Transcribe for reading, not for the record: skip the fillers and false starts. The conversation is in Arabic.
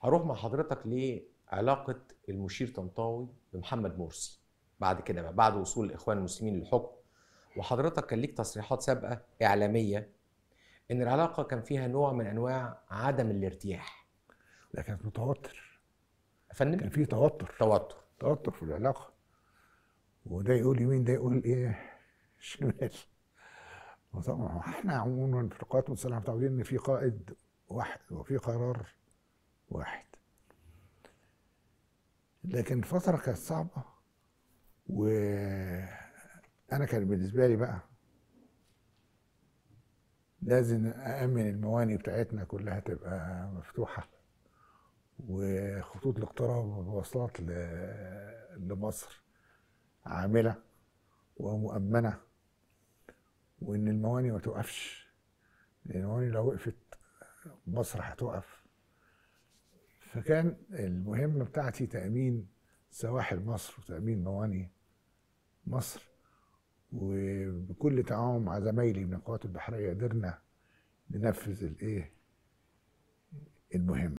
هروح مع حضرتك لعلاقة المشير طنطاوي بمحمد مرسي بعد كده بقى، بعد وصول الإخوان المسلمين للحكم. وحضرتك كان ليك تصريحات سابقة إعلامية إن العلاقة كان فيها نوع من أنواع عدم الارتياح. ده كانت متوتر. يا فندم؟ كان في توتر. توتر. توتر في العلاقه، وده يقول يمين ده يقول ايه شمال. وطبعا احنا عموما في القوات المسلحه متعودين ان في قائد واحد وفي قرار واحد. لكن الفتره كانت صعبه، وانا كان بالنسبه لي بقى لازم أأمن المواني بتاعتنا كلها تبقى مفتوحة، وخطوط الاقتراب والمواصلات لمصر عاملة ومؤمنة، وإن المواني ما توقفش، لأن المواني لو وقفت مصر هتوقف. فكان المهمة بتاعتي تأمين سواحل مصر وتأمين مواني مصر، وبكل تعاون مع زمايلي من القوات البحرية قدرنا ننفذ المهمة.